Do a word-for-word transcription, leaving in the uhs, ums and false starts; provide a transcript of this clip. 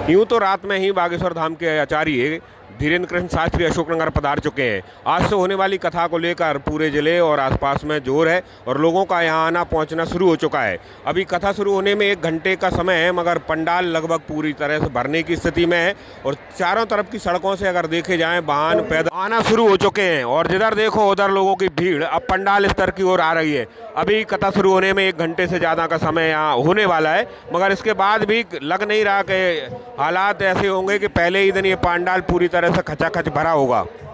यूं तो रात में ही बागेश्वर धाम के आचार्य धीरेन्द्र कृष्ण शास्त्री अशोकनगर पधार चुके हैं। आज से होने वाली कथा को लेकर पूरे जिले और आसपास में जोर है और लोगों का यहां आना पहुंचना शुरू हो चुका है। अभी कथा शुरू होने में एक घंटे का समय है, मगर पंडाल लगभग पूरी तरह से भरने की स्थिति में है और चारों तरफ की सड़कों से अगर देखे जाएं वाहन पैदल आना शुरू हो चुके हैं और जिधर देखो उधर लोगों की भीड़ अब पंडाल स्तर की ओर आ रही है। अभी कथा शुरू होने में एक घंटे से ज़्यादा का समय यहाँ होने वाला है, मगर इसके बाद भी लग नहीं रहा कि हालात ऐसे होंगे कि पहले ही दिन ये पंडाल पूरी तरह से खचाखच भरा होगा।